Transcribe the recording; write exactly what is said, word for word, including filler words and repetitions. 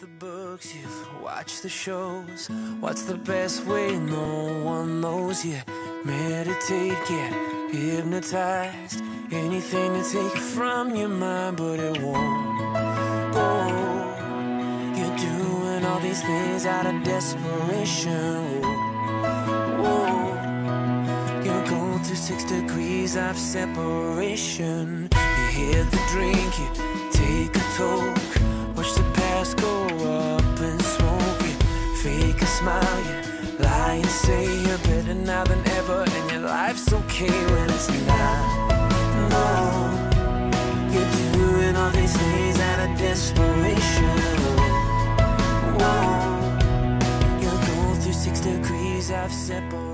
the books, you've watched the shows. What's the best way? No one knows yet. Meditate, get hypnotized. Anything to take it from your mind, but it won't. Oh, you're doing all these things out of desperation. Whoa, you're going through six degrees of separation. You hit the drink, you take a toke. Watch the past go up in smoke. You fake a smile, you lie and say you're better now than ever, and your life's okay when it's not. No, you're doing all these things out of desperation. Whoa, you're going through six degrees of separation.